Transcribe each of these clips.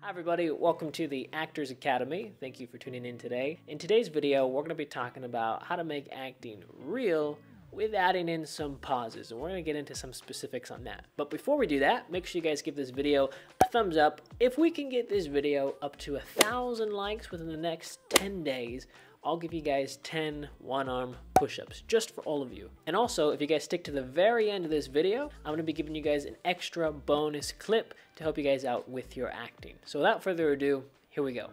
Hi everybody, welcome to the Actors Academy. Thank you for tuning in today. In today's video, we're going to be talking about how to make acting real with adding in some pauses, and we're going to get into some specifics on that. But before we do that, make sure you guys give this video a thumbs up. If we can get this video up to 1,000 likes within the next 10 days, I'll give you guys 10 one-arm push-ups just for all of you. And also, if you guys stick to the very end of this video, I'm going to be giving you guys an extra bonus clip to help you guys out with your acting. So without further ado, here we go.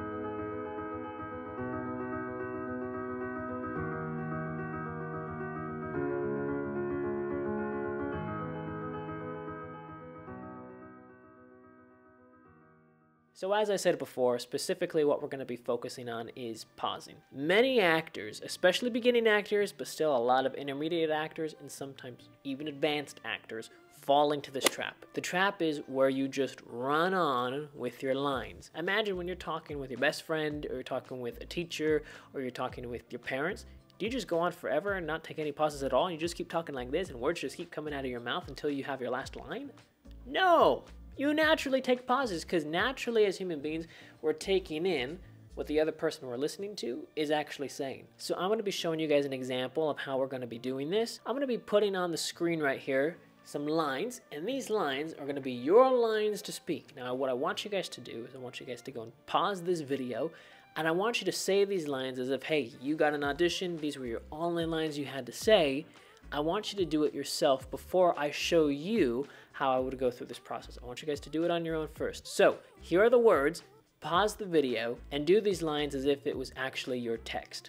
So as I said before, specifically what we're going to be focusing on is pausing. Many actors, especially beginning actors, but still a lot of intermediate actors and sometimes even advanced actors, fall into this trap. The trap is where you just run on with your lines. Imagine when you're talking with your best friend, or you're talking with a teacher, or you're talking with your parents. Do you just go on forever and not take any pauses at all, and you just keep talking like this and words just keep coming out of your mouth until you have your last line? No! You naturally take pauses because naturally as human beings, we're taking in what the other person we're listening to is actually saying. So I'm going to be showing you guys an example of how we're going to be doing this. I'm going to be putting on the screen right here some lines, and these lines are going to be your lines to speak. Now what I want you guys to do is I want you guys to go and pause this video, and I want you to say these lines as if, hey, you got an audition, these were your only lines you had to say. I want you to do it yourself before I show you how I would go through this process. I want you guys to do it on your own first. So here are the words, pause the video, and do these lines as if it was actually your text.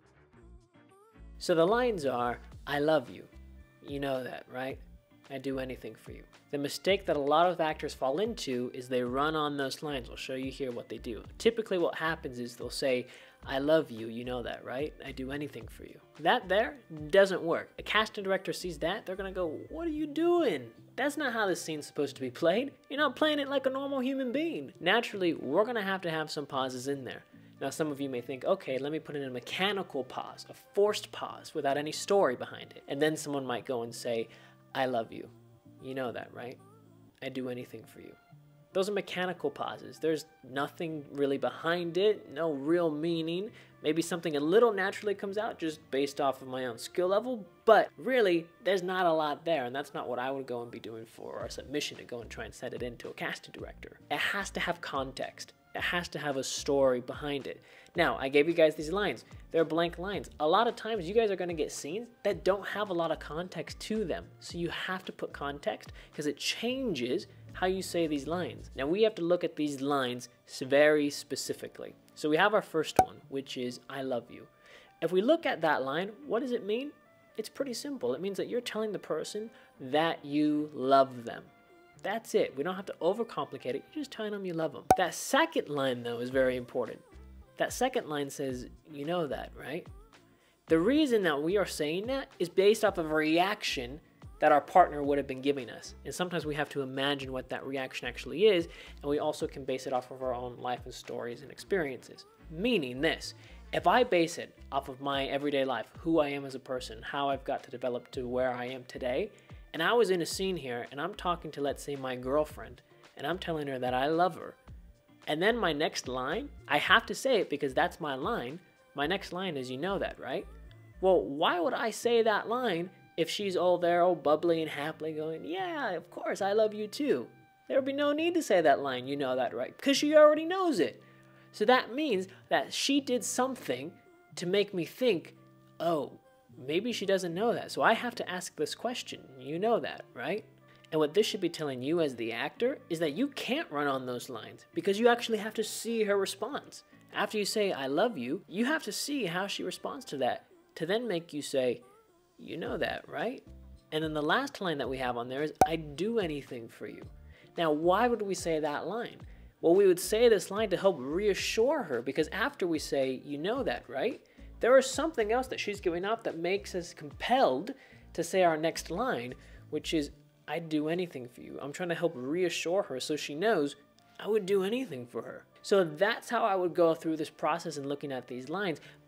So the lines are, I love you. You know that, right? I'd do anything for you. The mistake that a lot of actors fall into is they run on those lines. I'll show you here what they do. Typically what happens is they'll say, I love you, you know that, right? I'd do anything for you. That there doesn't work. A casting director sees that, they're gonna go, what are you doing? That's not how this scene's supposed to be played. You're not playing it like a normal human being. Naturally, we're gonna have to have some pauses in there. Now some of you may think, okay, let me put in a mechanical pause, a forced pause without any story behind it. And then someone might go and say, I love you. You know that, right? I'd do anything for you. Those are mechanical pauses. There's nothing really behind it, no real meaning. Maybe something a little naturally comes out just based off of my own skill level, but really, there's not a lot there, and that's not what I would go and be doing for a submission to go and try and set it into a casting director. It has to have context. It has to have a story behind it. Now, I gave you guys these lines. They're blank lines. A lot of times, you guys are going to get scenes that don't have a lot of context to them, so you have to put context because it changes how you say these lines. Now we have to look at these lines very specifically. So we have our first one, which is I love you. If we look at that line, what does it mean? It's pretty simple. It means that you're telling the person that you love them. That's it. We don't have to overcomplicate it. You're just telling them you love them. That second line though is very important. That second line says, you know that, right? The reason that we are saying that is based off of a reaction that our partner would have been giving us. And sometimes we have to imagine what that reaction actually is, and we also can base it off of our own life and stories and experiences. Meaning this, if I base it off of my everyday life, who I am as a person, how I've got to develop to where I am today, and I was in a scene here and I'm talking to, let's say, my girlfriend, and I'm telling her that I love her, and then my next line, I have to say it because that's my line. My next line is, you know that, right? Well, why would I say that line if she's all there, all bubbly and happily going, yeah, of course, I love you too? There would be no need to say that line, you know that, right? Because she already knows it. So that means that she did something to make me think, oh, maybe she doesn't know that. So I have to ask this question, you know that, right? And what this should be telling you as the actor is that you can't run on those lines because you actually have to see her response. After you say, I love you, you have to see how she responds to that to then make you say, you know that, right? And then the last line that we have on there is, I'd do anything for you. Now, why would we say that line? Well, we would say this line to help reassure her because after we say, you know that, right? There is something else that she's giving off that makes us compelled to say our next line, which is, I'd do anything for you. I'm trying to help reassure her so she knows I would do anything for her. So that's how I would go through this process and looking at these lines.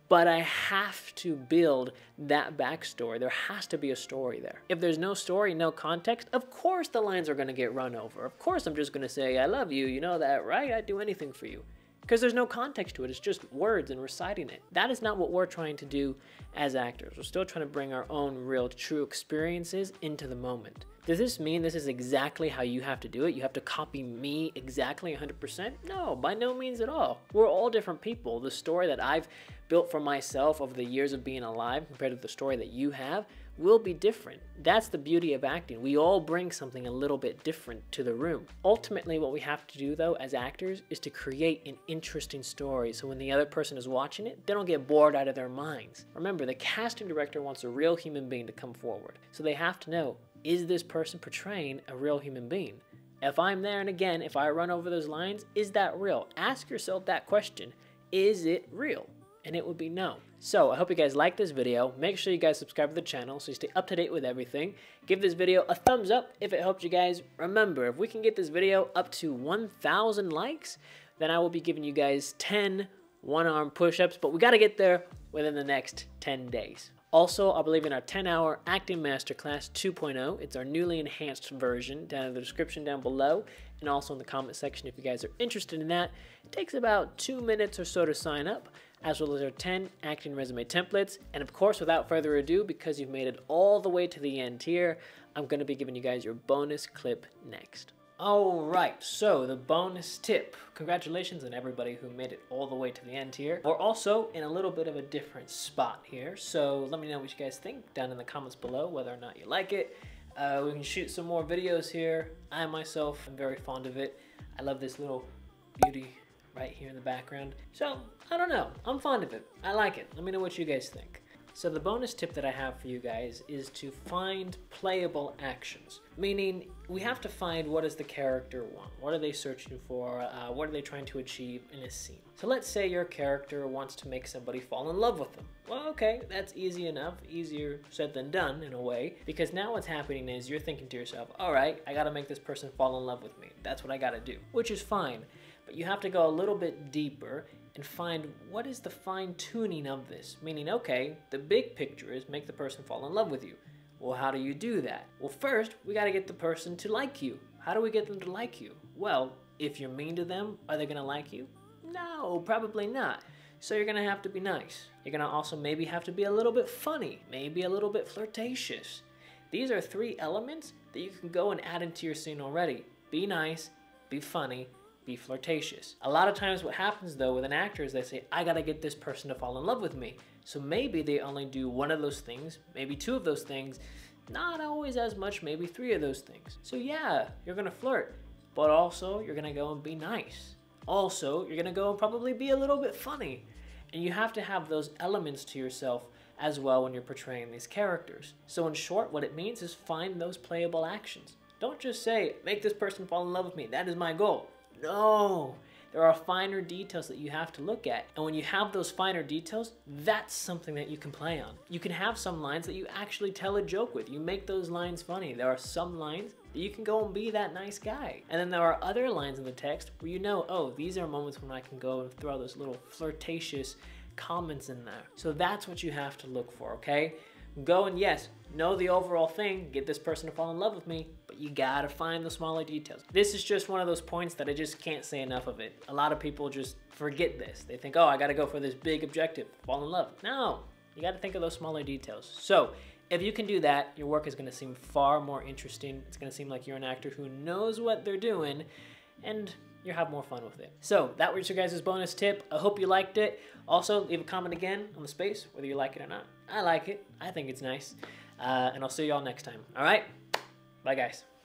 but I have to build that backstory. There has to be a story there. If there's no story, no context, of course the lines are going to get run over. Of course I'm just going to say, I love you, you know that, right? I'd do anything for you. Because there's no context to it. It's just words and reciting it. That is not what we're trying to do as actors. We're still trying to bring our own real, true experiences into the moment. Does this mean this is exactly how you have to do it? You have to copy me exactly 100%? No, by no means at all. We're all different people. The story that I've built for myself over the years of being alive compared to the story that you have will be different. That's the beauty of acting. We all bring something a little bit different to the room. Ultimately, what we have to do though as actors is to create an interesting story so when the other person is watching it, they don't get bored out of their minds. Remember, the casting director wants a real human being to come forward. So they have to know, is this person portraying a real human being? If I'm there and again, if I run over those lines, is that real? Ask yourself that question. Is it real? And it would be no. So I hope you guys like this video. Make sure you guys subscribe to the channel so you stay up to date with everything. Give this video a thumbs up if it helped you guys. Remember, if we can get this video up to 1,000 likes, then I will be giving you guys 10 one-arm push-ups, but we got to get there within the next 10 days. Also, I'll be leaving our 10-hour acting masterclass 2.0. It's our newly enhanced version down in the description down below and also in the comment section if you guys are interested in that. It takes about 2 minutes or so to sign up, as well as our 10 acting resume templates. And of course, without further ado, because you've made it all the way to the end here, I'm going to be giving you guys your bonus clip next. Alright, so the bonus tip. Congratulations on everybody who made it all the way to the end here. We're also in a little bit of a different spot here, so let me know what you guys think down in the comments below, whether or not you like it. We can shoot some more videos here. I myself am very fond of it. I love this little beauty right here in the background. So, I don't know. I'm fond of it. I like it. Let me know what you guys think. So the bonus tip that I have for you guys is to find playable actions. Meaning, we have to find what does the character want? What are they searching for? What are they trying to achieve in a scene? So let's say your character wants to make somebody fall in love with them. Well, okay, that's easy enough. Easier said than done in a way. Because now what's happening is you're thinking to yourself, all right, I gotta make this person fall in love with me. That's what I gotta do, which is fine. But you have to go a little bit deeper and find what is the fine-tuning of this. Meaning, okay, the big picture is make the person fall in love with you. Well, how do you do that? Well, first, we gotta get the person to like you. How do we get them to like you? Well, if you're mean to them, are they gonna like you? No, probably not. So you're gonna have to be nice. You're gonna also maybe have to be a little bit funny, maybe a little bit flirtatious. These are 3 elements that you can go and add into your scene already. Be nice, be funny, be flirtatious. A lot of times what happens though with an actor is they say, I gotta get this person to fall in love with me. So maybe they only do 1 of those things, maybe 2 of those things, not always as much, maybe 3 of those things. So yeah, you're gonna flirt, but also you're gonna go and be nice. Also, you're gonna go and probably be a little bit funny. And you have to have those elements to yourself as well when you're portraying these characters. So in short, what it means is find those playable actions. Don't just say, make this person fall in love with me, that is my goal. No, there are finer details that you have to look at. And when you have those finer details, that's something that you can play on. You can have some lines that you actually tell a joke with. You make those lines funny. There are some lines that you can go and be that nice guy. And then there are other lines in the text where you know, oh, these are moments when I can go and throw those little flirtatious comments in there. So that's what you have to look for, okay? Go and yes, know the overall thing, get this person to fall in love with me, but you gotta find the smaller details. This is just one of those points that I just can't say enough of it. A lot of people just forget this. They think, oh, I gotta go for this big objective, fall in love. No, you gotta think of those smaller details. So if you can do that, your work is gonna seem far more interesting. It's gonna seem like you're an actor who knows what they're doing, and you'll have more fun with it. So that was your guys' bonus tip. I hope you liked it. Also, leave a comment again on the space, whether you like it or not. I like it. I think it's nice. And I'll see you all next time. All right? Bye, guys.